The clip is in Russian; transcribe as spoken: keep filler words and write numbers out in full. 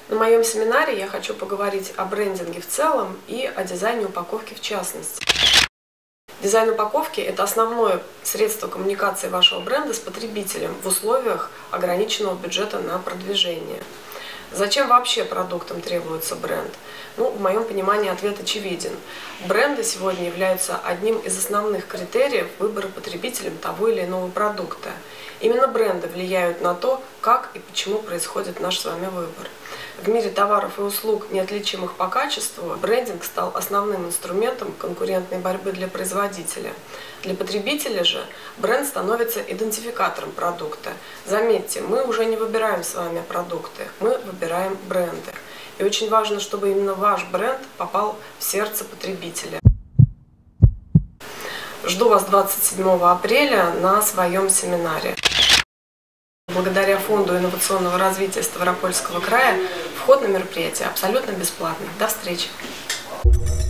На моем семинаре я хочу поговорить о брендинге в целом и о дизайне упаковки в частности. Дизайн упаковки – это основное средство коммуникации вашего бренда с потребителем в условиях ограниченного бюджета на продвижение. Зачем вообще продуктам требуется бренд? Ну, в моем понимании ответ очевиден. Бренды сегодня являются одним из основных критериев выбора потребителем того или иного продукта. Именно бренды влияют на то, как и почему происходит наш с вами выбор. В мире товаров и услуг, неотличимых по качеству, брендинг стал основным инструментом конкурентной борьбы для производителя. Для потребителя же бренд становится идентификатором продукта. Заметьте, мы уже не выбираем с вами продукты, мы выбираем бренды. И очень важно, чтобы именно ваш бренд попал в сердце потребителя. Жду вас двадцать седьмого апреля на своем семинаре. Благодаря Фонду инновационного развития Ставропольского края вход на мероприятие абсолютно бесплатный. До встречи!